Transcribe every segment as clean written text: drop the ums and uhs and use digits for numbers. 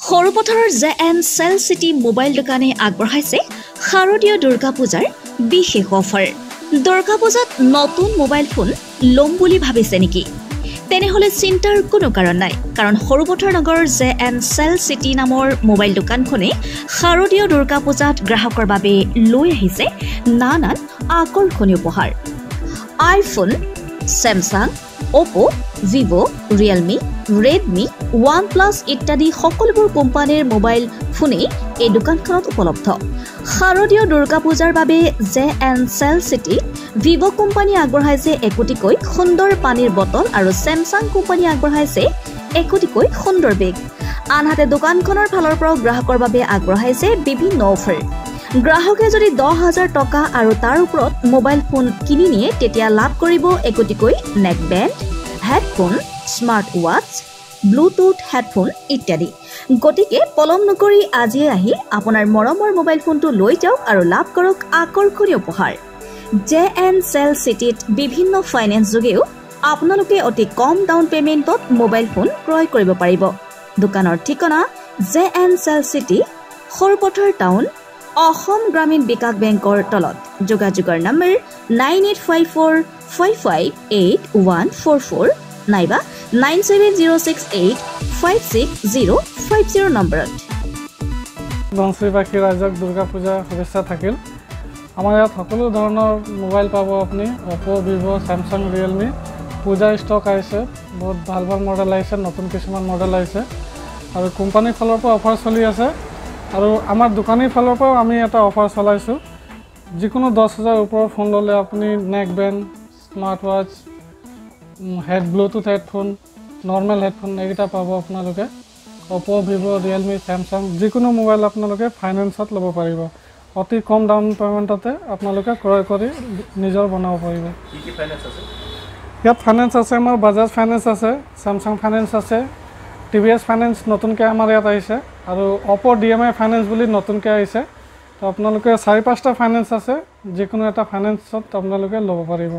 সৰুপথাৰৰ JN Cell City mobile দোকানে আগবঢ়াইছে শাৰদীয় দুৰ্গা পূজাৰ বিশেষ অফাৰ। দুৰ্গা পূজাত নতুন মোবাইল ফোন লম বুলি ভাবিছে নেকি? তেনেহলে চিন্তাৰ কোনো কাৰণ নাই, কাৰণ সৰুপথাৰ নগৰ JN Cell City নামৰ মোবাইল দোকানখনে শাৰদীয় দুৰ্গা পূজাত গ্ৰাহকৰ বাবে লৈ আহিছে নানান আকৰ্ষণীয় উপহাৰ। IPhone, Samsung, Oppo, Vivo, Realme, Redmi, OnePlus ইত্যাদি সকলোবোৰ কোম্পানীৰ মোবাইল ফোনে এই দোকানখনত উপলব্ধ। শাৰদীয় দুৰ্গা পূজাৰ বাবে JN Cell City Vivo company আগবঢ়াইছে একোটিকৈ সুন্দৰ পানীৰ বটল আৰু Samsung কোম্পানী আগবঢ়াইছে একোটিকৈ সুন্দৰ বেগ। আনহাতে দোকানখনৰ ফালৰ পৰা গ্ৰাহকৰ বাবে আগবঢ়াইছে বিভিন্ন অফাৰ। গ্ৰাহকে যদি 10,000 টকা আৰু তাৰ ওপৰত মোবাইল ফোন কিনি নিয়ে তেতিয়া লাভ কৰিব একোটিকৈ neck band, headphone, smart watch, bluetooth headphone ইত্যাদি। গতিকে পলম নকৰি আজিয়ে আহি আপোনাৰ মৰমৰ মোবাইল ফোনটো লৈ যাওক আৰু লাভ কৰক আকৰ্ষণীয় উপহাৰ। JN Cell Cityত বিভিন্ন ফাইনেন্স যোগেও আপোনালোকে অতি কম ডাউন পেমেণ্টত মোবাইল ফোন ক্ৰয় কৰিব পাৰিব। দোকানৰ ঠিকনা JN Cell City, Sarupathar town, Assam Gramin Vikash বেংকৰ তলত। যোগাযোগৰ নম্বৰ 9854558144 নাইবা 9706856050 নম্বৰত। বংশীবাসী ৰাইজক দুৰ্গা পূজা শুভেচ্ছা থাকিল। আমাৰ ইয়াত সকলো ধৰণৰ মোবাইল পাব আপুনি, Oppo, Vivo, Samsung, Realme। Puja stock আহিছে, বহুত ভাল ভাল মডেল আহিছে, নতুন কিছুমান মডেল আহিছে আৰু কোম্পানীৰ ফালৰ পৰা অফাৰ চলি আছে। আৰু আমাৰ দোকানীৰ ফালৰ পৰাও আমি এটা অফাৰ চলাইছোঁ। যিকোনো 10,000 ওপৰৰ ফোন ল'লে আপুনি neck band, smart watch, bluetooth headphone, normal headphone এইকেইটা পাব আপোনালোকে। Oppo, Vivo, Realme, Samsung যিকোনো মোবাইল আপোনালোকে ফাইনেন্সত ল'ব পাৰিব। অতি কম ডাউন পে'মেণ্টতে আপোনালোকে ক্ৰয় কৰি নিজৰ বনাব পাৰিব। ইয়াত ফাইনেন্স আছে, আমাৰ বাজাজ ফাইনেন্স আছে, Samsung ফাইনেন্স আছে, TVS ফাইনেন্স নতুনকৈ আমাৰ ইয়াত আহিছে আৰু Oppo DMI ফাইনেন্স বুলি নতুনকৈ আহিছে। তো আপোনালোকে 4-5টা ফাইনেন্স আছে, যিকোনো এটা ফাইনেন্সত আপোনালোকে ল'ব পাৰিব।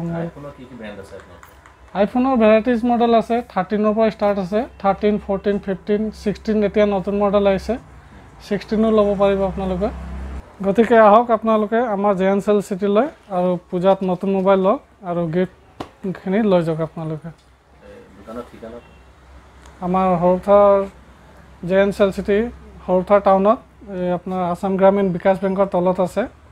আইফোনৰ ভেৰাইটিজ মডেল আছে, 13ৰ পৰা ষ্টাৰ্ট আছে, 13, 14, 15, 16 এতিয়া নতুন মডেল আহিছে, 16ও ল'ব পাৰিব আপোনালোকে। গতিকে আহক আপোনালোকে আমাৰ JN Cell Cityলৈ আৰু পূজাত নতুন মোবাইল লওক আৰু গিফ্টখিনি লৈ যাওক আপোনালোকে। আমাৰ Sarupathar JN Cell City Sarupathar টাউনত আপোনাৰ আসাম গ্ৰামীণ বিকাশ বেংকৰ তলত আছে।